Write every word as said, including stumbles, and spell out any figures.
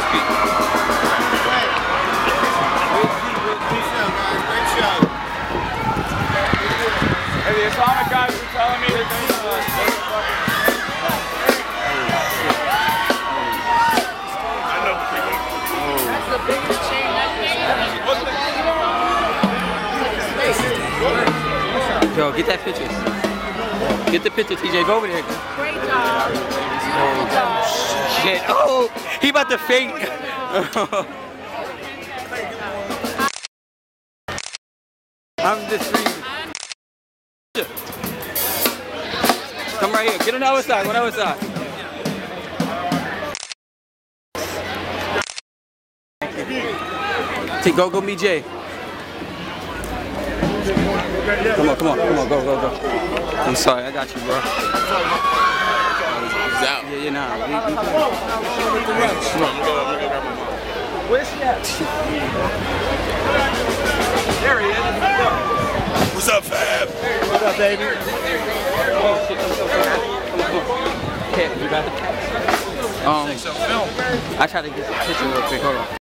speak. Hey, the Islamic guys were telling me that they uh, I know the people. That's the biggest chain that Yo, get that picture. Get the picture, T J. Go over there. Great job. Beautiful job. Shit. Oh, he about to faint. I'm just freezing. Come right here. Get on the other side. Go on the other side. T, go, go meet Jay. Come on, come on, come on, go, go, go. I'm sorry, I got you, bro. He's out. Yeah, yeah, nah. We, we, Come on, go, go, go. Where's he at? There he is. What's up, fam? What's up, baby? oh, shit, come, come, come, come, come. Okay, you got it? Um, I tried to get the picture real quick, hold on.